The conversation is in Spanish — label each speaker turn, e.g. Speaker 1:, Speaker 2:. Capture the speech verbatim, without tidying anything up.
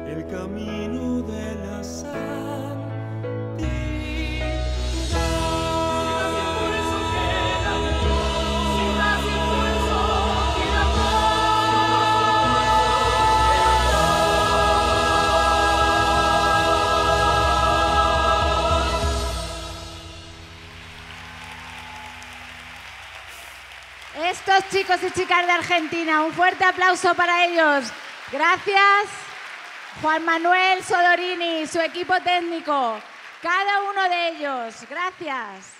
Speaker 1: el camino de la santidad.
Speaker 2: Estos chicos y chicas de Argentina, un fuerte aplauso para ellos. Gracias, Juan Manuel Sodorini, su equipo técnico, cada uno de ellos. Gracias.